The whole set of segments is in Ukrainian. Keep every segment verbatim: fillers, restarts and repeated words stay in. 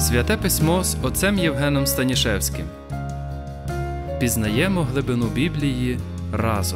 Святе Письмо з отцем Євгеном Станішевським. Пізнаємо глибину Біблії разом.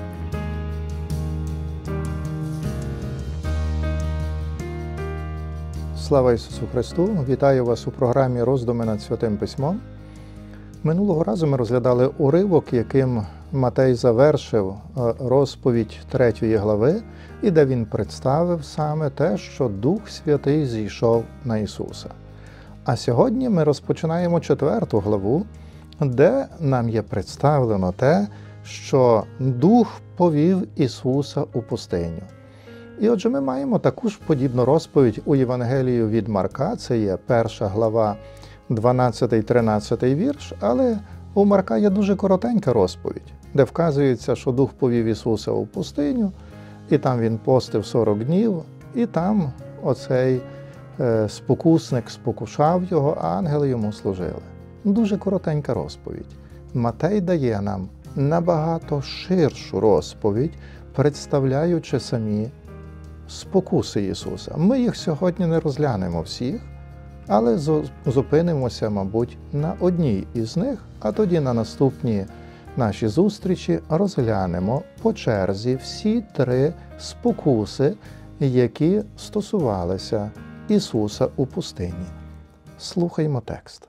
Слава Ісусу Христу! Вітаю вас у програмі «Роздуми над Святим Письмом». Минулого разу ми розглядали уривок, яким Матей завершив розповідь третьої глави, і де він представив саме те, що Дух Святий зійшов на Ісуса. А сьогодні ми розпочинаємо четверту главу, де нам є представлено те, що Дух повів Ісуса у пустиню. І отже, ми маємо таку ж подібну розповідь у Євангелії від Марка, це є перша глава, дванадцятий-тринадцятий вірш, але у Марка є дуже коротенька розповідь, де вказується, що Дух повів Ісуса у пустиню, і там Він постив сорок днів, і там оцей е, спокусник спокушав його, а ангели йому служили. Дуже коротенька розповідь. Матей дає нам набагато ширшу розповідь, представляючи самі спокуси Ісуса. Ми їх сьогодні не розглянемо всіх, але зупинимося, мабуть, на одній із них, а тоді на наступній нашій зустрічі розглянемо по черзі всі три спокуси, які стосувалися Ісуса у пустині. Слухаймо текст.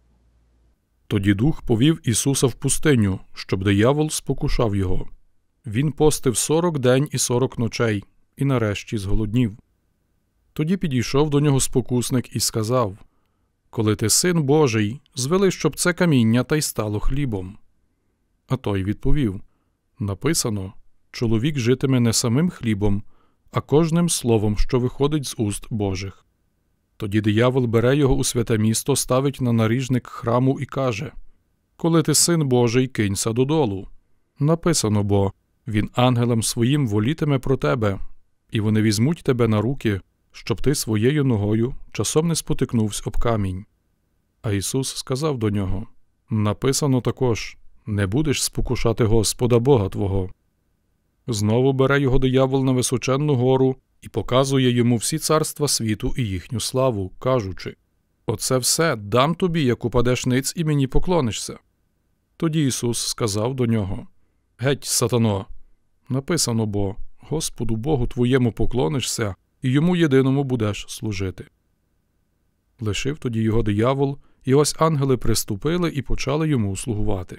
Тоді Дух повів Ісуса в пустиню, щоб диявол спокушав його. Він постив сорок день і сорок ночей, і нарешті зголоднів. Тоді підійшов до нього спокусник і сказав: «Коли ти син Божий, звели, щоб це каміння та й стало хлібом». А той відповів: «Написано, чоловік житиме не самим хлібом, а кожним словом, що виходить з уст Божих». Тоді диявол бере його у святе місто, ставить на наріжник храму і каже: «Коли ти син Божий, кинься додолу. Написано бо, він ангелам своїм волітиме про тебе, і вони візьмуть тебе на руки, щоб ти своєю ногою часом не спотикнувся об камінь». А Ісус сказав до нього: «Написано також, не будеш спокушати Господа Бога твого». Знову бере його диявол на височенну гору і показує йому всі царства світу і їхню славу, кажучи: «Оце все дам тобі, як упадеш ниць і мені поклонишся». Тоді Ісус сказав до нього: «Геть, сатано! Написано бо, Господу Богу твоєму поклонишся, і йому єдиному будеш служити». Лишив тоді його диявол, і ось ангели приступили і почали йому слугувати.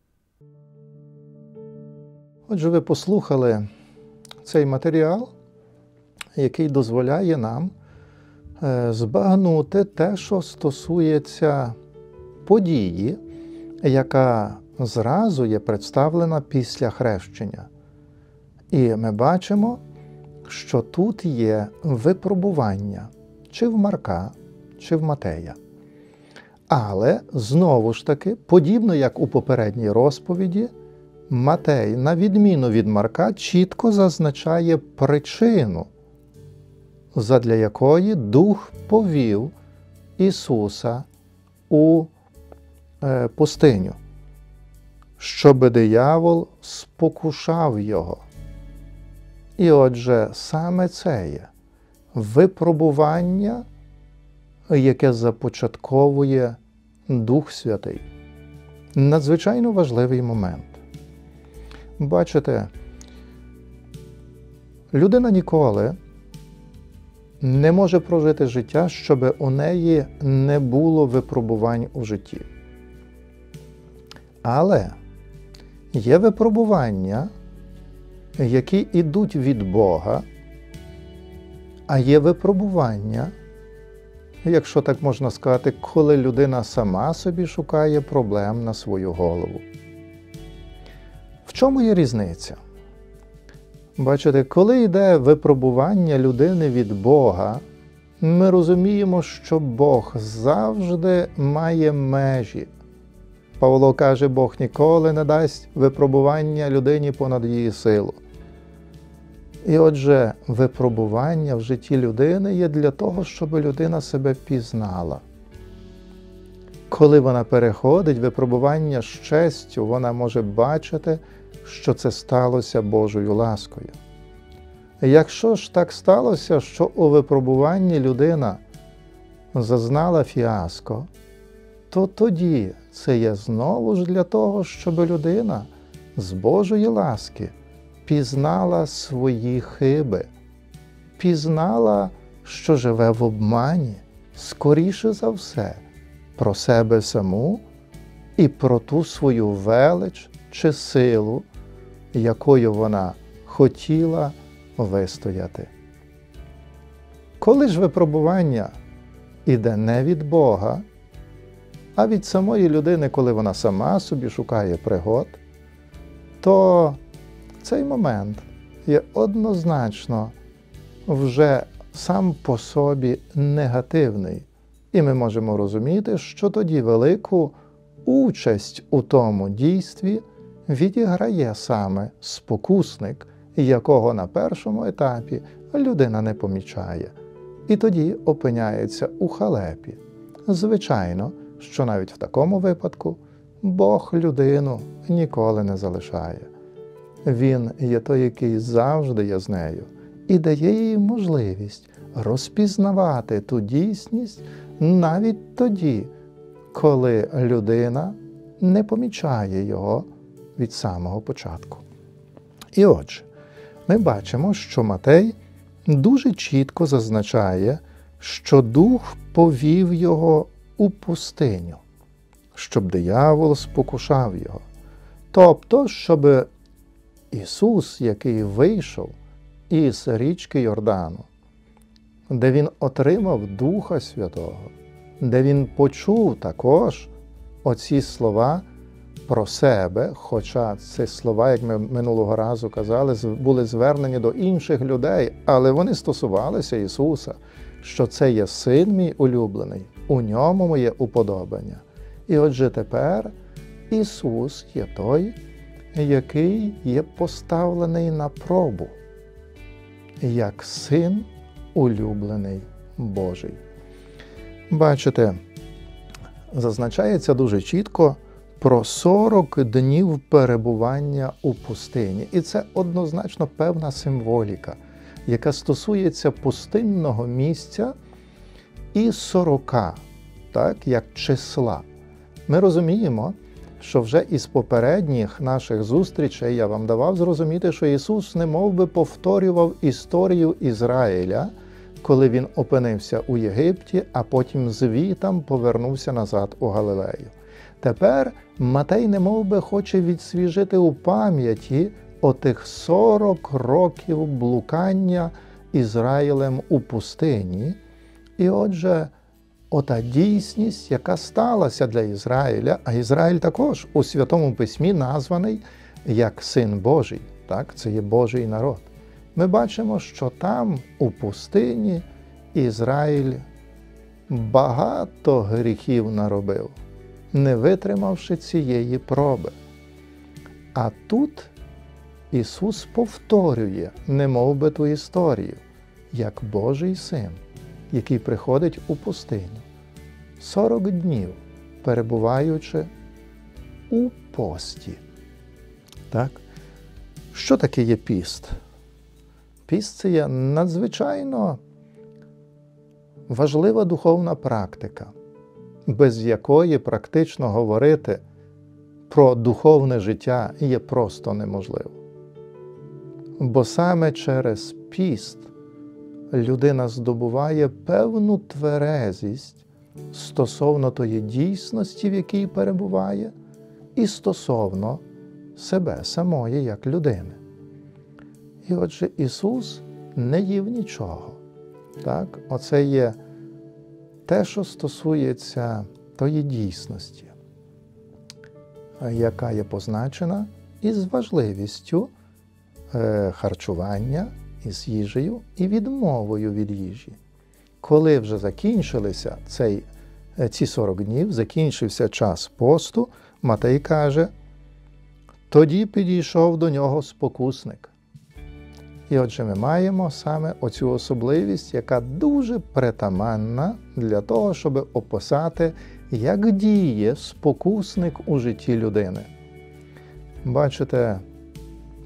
Отже, ви послухали цей матеріал, який дозволяє нам збагнути те, що стосується події, яка зразу є представлена після хрещення. І ми бачимо, що тут є випробування, чи в Марка, чи в Матея. Але, знову ж таки, подібно як у попередній розповіді, Матей, на відміну від Марка, чітко зазначає причину, задля якої Дух повів Ісуса у е, пустиню, щоб диявол спокушав його. І отже, саме це є випробування, яке започатковує Дух Святий. Надзвичайно важливий момент. Бачите, людина ніколи не може прожити життя, щоб у неї не було випробувань у житті. Але є випробування, які йдуть від Бога, а є випробування, якщо так можна сказати, коли людина сама собі шукає проблем на свою голову. В чому є різниця? Бачите, коли йде випробування людини від Бога, ми розуміємо, що Бог завжди має межі. Павло каже, Бог ніколи не дасть випробування людині понад її силу. І отже, випробування в житті людини є для того, щоб людина себе пізнала. Коли вона переходить випробування з честю, вона може бачити, що це сталося Божою ласкою. Якщо ж так сталося, що у випробуванні людина зазнала фіаско, то тоді це є знову ж для того, щоб людина з Божої ласки пізнала свої хиби, пізнала, що живе в обмані, скоріше за все, про себе саму і про ту свою велич чи силу, якою вона хотіла вистояти. Коли ж випробування іде не від Бога, а від самої людини, коли вона сама собі шукає пригод, то цей момент є однозначно вже сам по собі негативний. І ми можемо розуміти, що тоді велику участь у тому дійстві відіграє саме спокусник, якого на першому етапі людина не помічає. І тоді опиняється у халепі. Звичайно, що навіть в такому випадку Бог людину ніколи не залишає. Він є той, який завжди є з нею, і дає їй можливість розпізнавати ту дійсність навіть тоді, коли людина не помічає його від самого початку. І отже, ми бачимо, що Матей дуже чітко зазначає, що Дух повів його у пустиню, щоб диявол спокушав його. Тобто, щоб Ісус, який вийшов із річки Йордану, де Він отримав Духа Святого, де Він почув також оці слова про себе, хоча ці слова, як ми минулого разу казали, були звернені до інших людей, але вони стосувалися Ісуса, що це є Син мій улюблений, у ньому моє уподобання. І отже тепер Ісус є той, який є поставлений на пробу, як Син улюблений Божий. Бачите, зазначається дуже чітко про сорок днів перебування у пустині. І це однозначно певна символіка, яка стосується пустинного місця і сорока, так, як числа. Ми розуміємо, що вже із попередніх наших зустрічей я вам давав зрозуміти, що Ісус немов би повторював історію Ізраїля, коли він опинився у Єгипті, а потім звітам повернувся назад у Галилею. Тепер Матей немов би хоче відсвіжити у пам'яті отих сорок років блукання Ізраїлем у пустині. І отже, ота дійсність, яка сталася для Ізраїля, а Ізраїль також у Святому Письмі названий як Син Божий, так? Це є Божий народ. Ми бачимо, що там, у пустині, Ізраїль багато гріхів наробив, не витримавши цієї проби. А тут Ісус повторює немов би ту історію, як Божий Син, який приходить у пустиню, сорок днів перебуваючи у пості. Так? Що таке є піст? Піст – це є надзвичайно важлива духовна практика, без якої практично говорити про духовне життя є просто неможливо. Бо саме через піст людина здобуває певну тверезість стосовно тої дійсності, в якій перебуває, і стосовно себе самої як людини. І отже, Ісус не їв нічого. Так? Оце є те, що стосується тої дійсності, яка є позначена із важливістю е, харчування із їжею і відмовою від їжі. Коли вже закінчилися цей, ці сорок днів, закінчився час посту, Матей каже, тоді підійшов до нього спокусник. І отже, ми маємо саме оцю особливість, яка дуже притаманна для того, щоб описати, як діє спокусник у житті людини. Бачите,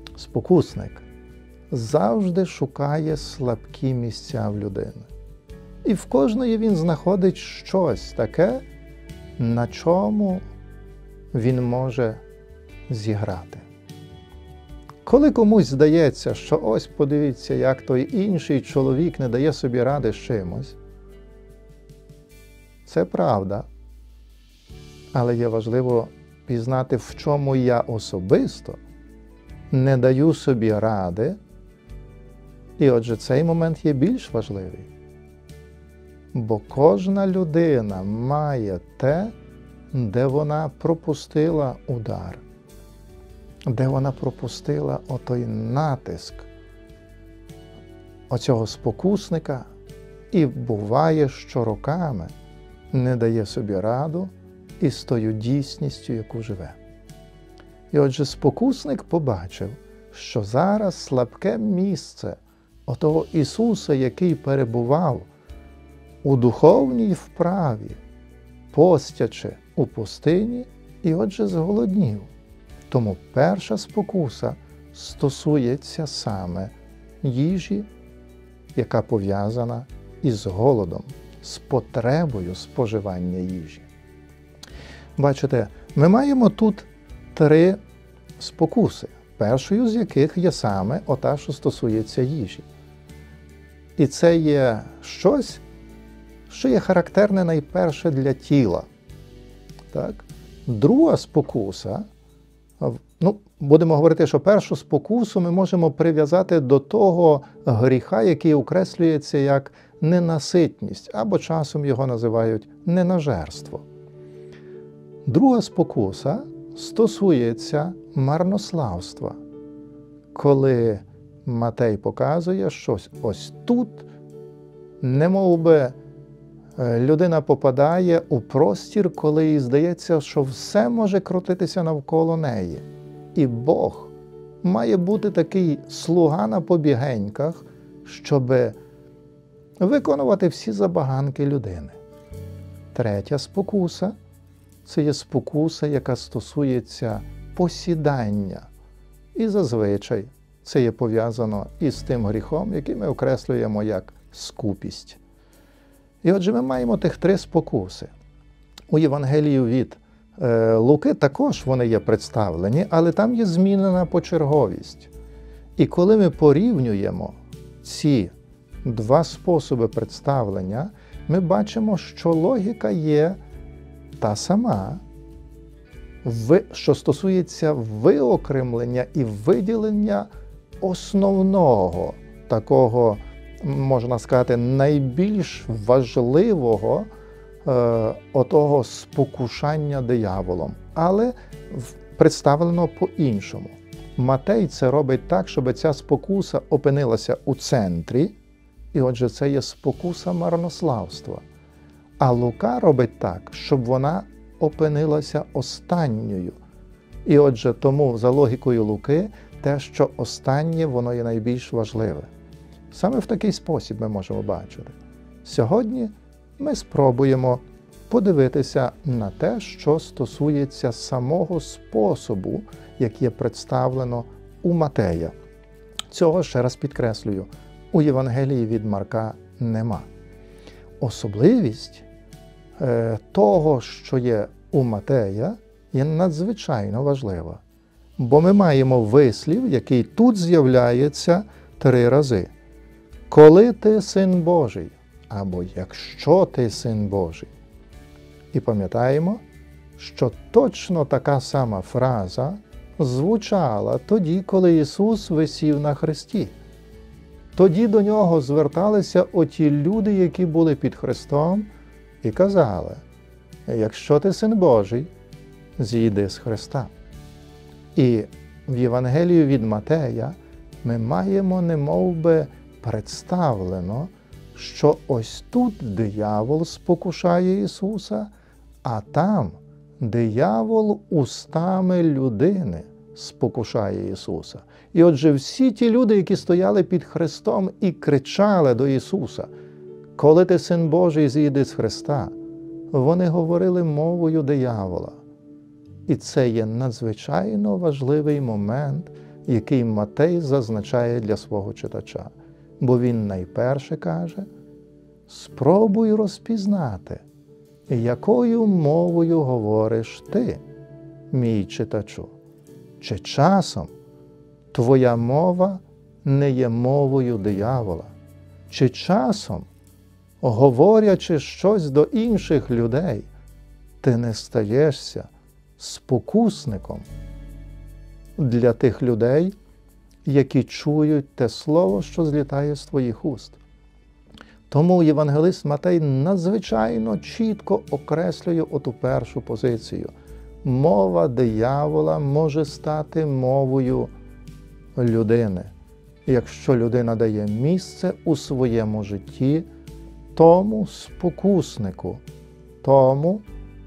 спокусник завжди шукає слабкі місця в людини. І в кожної він знаходить щось таке, на чому він може зіграти. Коли комусь здається, що ось подивіться, як той інший чоловік не дає собі ради з чимось, це правда. Але є важливо пізнати, в чому я особисто не даю собі ради, і отже цей момент є більш важливий. Бо кожна людина має те, де вона пропустила удар, де вона пропустила отой натиск оцього спокусника, і буває, що роками не дає собі раду із тою дійсністю, яку живе. І отже, спокусник побачив, що зараз слабке місце отого Ісуса, який перебував у духовній вправі, постячи у пустині, і отже зголоднів. Тому перша спокуса стосується саме їжі, яка пов'язана із голодом, з потребою споживання їжі. Бачите, ми маємо тут три спокуси, першою з яких є саме ота, що стосується їжі. І це є щось, що є характерне найперше для тіла. Так? Друга спокуса, ну, будемо говорити, що першу спокусу ми можемо прив'язати до того гріха, який окреслюється як ненаситність, або часом його називають ненажерство. Друга спокуса стосується марнославства, коли Матей показує, що ось тут, немов би, людина попадає у простір, коли їй здається, що все може крутитися навколо неї. І Бог має бути такий слуга на побігеньках, щоб виконувати всі забаганки людини. Третя спокуса – це є спокуса, яка стосується посідання. І зазвичай це є пов'язано із тим гріхом, який ми окреслюємо як скупість. І отже, ми маємо тих три спокуси. У Євангелії від е, Луки також вони є представлені, але там є змінена почерговість. І коли ми порівнюємо ці два способи представлення, ми бачимо, що логіка є та сама, що стосується виокремлення і виділення основного, такого, можна сказати, найбільш важливого е, отого спокушання дияволом, але представлено по-іншому. Матей це робить так, щоб ця спокуса опинилася у центрі, і отже це є спокуса марнославства. А Лука робить так, щоб вона опинилася останньою. І отже, тому за логікою Луки, те, що останнє, воно є найбільш важливе. Саме в такий спосіб ми можемо бачити. Сьогодні ми спробуємо подивитися на те, що стосується самого способу, як є представлено у Матея. Цього, ще раз підкреслюю, у Євангелії від Марка нема. Особливість е, того, що є у Матея, є надзвичайно важлива. Бо ми маємо вислів, який тут з'являється три рази. Коли ти син Божий, або якщо ти син Божий. І пам'ятаємо, що точно така сама фраза звучала тоді, коли Ісус висів на хресті. Тоді до нього зверталися оті люди, які були під хрестом, і казали, якщо ти син Божий, зійди з хреста. І в Євангелії від Матея ми маємо немов би представлено, що ось тут диявол спокушає Ісуса, а там диявол устами людини спокушає Ісуса. І отже, всі ті люди, які стояли під хрестом і кричали до Ісуса, коли ти син Божий, зійди з хреста, вони говорили мовою диявола. І це є надзвичайно важливий момент, який Матей зазначає для свого читача. Бо він найперше каже, спробуй розпізнати, якою мовою говориш ти, мій читачу. Чи часом твоя мова не є мовою диявола? Чи часом, говорячи щось до інших людей, ти не стаєшся спокусником для тих людей, які чують те слово, що злітає з твоїх уст? Тому євангелист Матей надзвичайно чітко окреслює оту першу позицію. Мова диявола може стати мовою людини, якщо людина дає місце у своєму житті тому спокуснику, тому,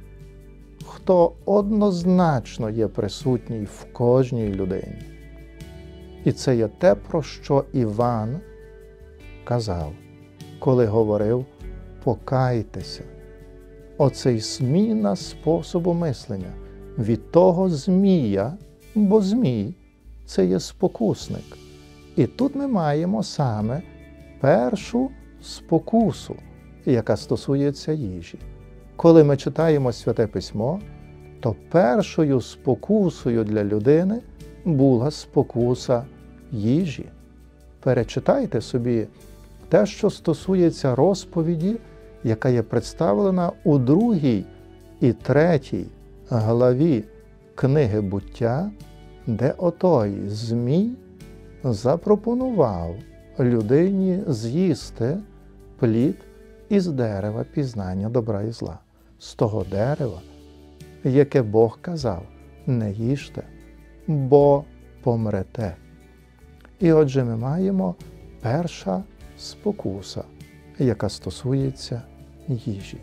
хто однозначно є присутній в кожній людині. І це є те, про що Іван казав, коли говорив «покайтеся». Оце й зміна способу мислення від того змія, бо змій – це є спокусник. І тут ми маємо саме першу спокусу, яка стосується їжі. Коли ми читаємо Святе Письмо, то першою спокусою для людини була спокуса їжі. Перечитайте собі те, що стосується розповіді, яка є представлена у другій і третій главі книги «Буття», де отой змій запропонував людині з'їсти плід із дерева пізнання добра і зла. З того дерева, яке Бог казав, не їжте, бо помрете. І отже ми маємо перша спокуса, яка стосується їжі.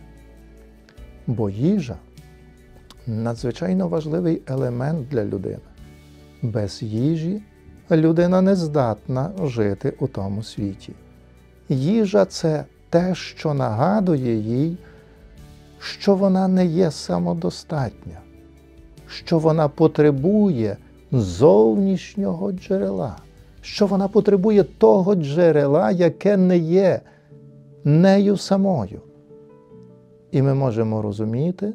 Бо їжа – надзвичайно важливий елемент для людини. Без їжі людина не здатна жити у тому світі. Їжа – це те, що нагадує їй, що вона не є самодостатня, що вона потребує зовнішнього джерела, що вона потребує того джерела, яке не є нею самою. І ми можемо розуміти,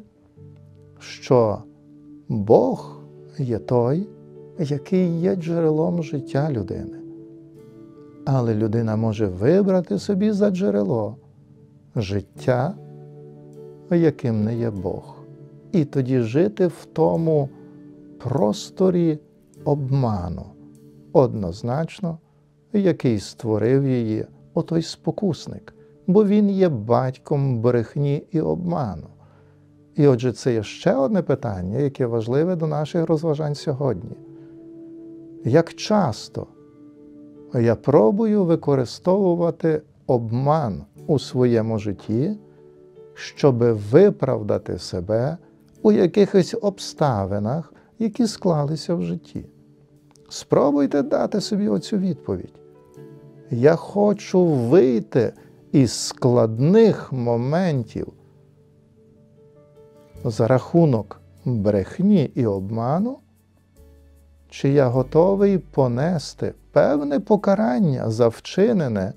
що Бог є той, який є джерелом життя людини. Але людина може вибрати собі за джерело життя, яким не є Бог. І тоді жити в тому просторі обману, однозначно, який створив її отой спокусник, бо він є батьком брехні і обману. І отже, це є ще одне питання, яке важливе до наших розважань сьогодні. Як часто я пробую використовувати обман у своєму житті, щоб виправдати себе у якихось обставинах, які склалися в житті? Спробуйте дати собі оцю відповідь. Я хочу вийти із складних моментів за рахунок брехні і обману, чи я готовий понести певне покарання за вчинене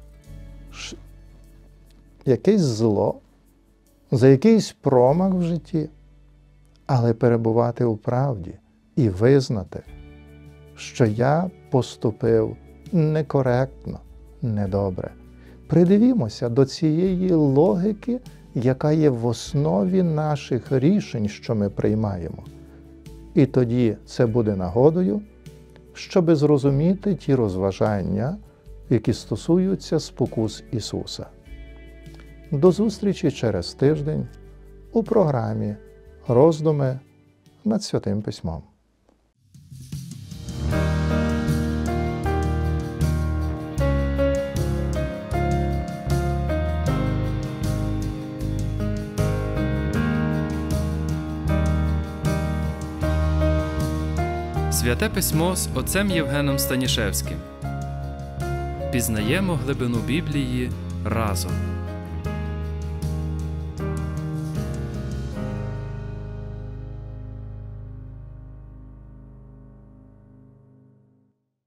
якесь зло, за якийсь промах в житті, але перебувати у правді і визнати, що я поступив некоректно, недобре. Придивімося до цієї логіки, яка є в основі наших рішень, що ми приймаємо. І тоді це буде нагодою, щоби зрозуміти ті розважання, які стосуються спокус Ісуса. До зустрічі через тиждень у програмі «Роздуми над Святим Письмом». Святе Письмо з отцем Євгеном Станішевським. Пізнаємо глибину Біблії разом.